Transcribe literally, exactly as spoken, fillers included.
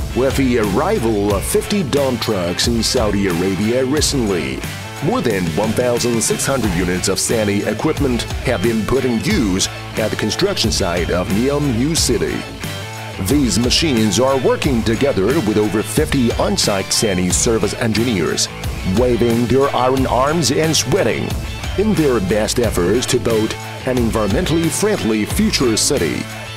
with the arrival of fifty dump trucks in Saudi Arabia recently, more than one thousand six hundred units of SANY equipment have been put in use at the construction site of NEOM New City. These machines are working together with over fifty on-site SANY service engineers, waving their iron arms and sweating in their best efforts to build an environmentally friendly future city.